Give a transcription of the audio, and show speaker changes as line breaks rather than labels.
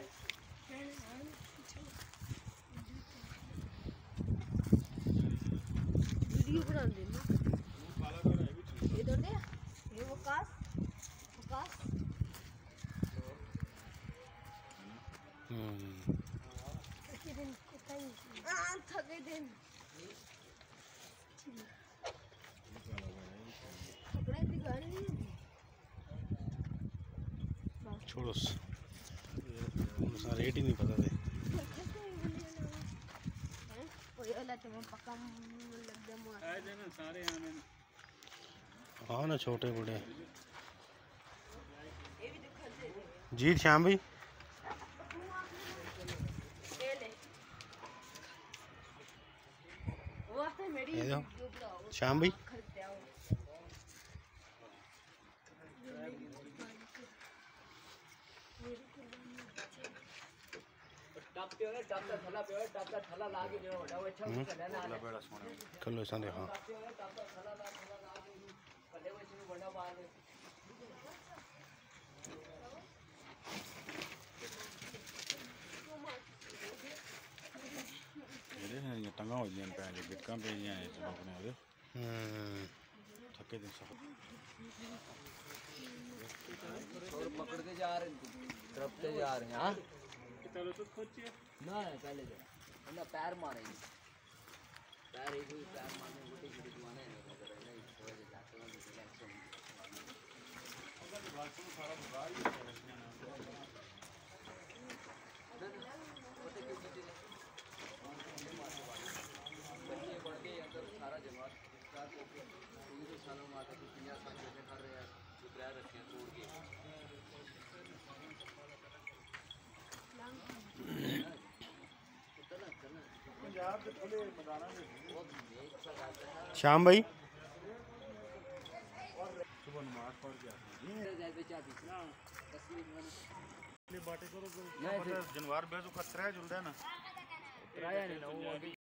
video बना देना इधर दे ये वकास वकास के दिन कोताई थके दिन कपड़े दिखाने नहीं
छोड़ो रेट ही नहीं पता थे हाँ ना छोटे बड़े जीत श्याम भाई श्याम भाई कलो संदे हाँ टंगा हो जाए पैर गिटका पे अपने थके दिन
पकड़ते जा रहे तरफते जा रहे हैं ना पहले ना पैर मारेंगे पैर एक पैर मारने गुटी गुटी मारने सारा जमात सालों माता की 50 साल से कर रहे हैं चुपड़ा रखे तोड़ के
श्याम भाई जनवार बेजो खतरा है जुलदा ना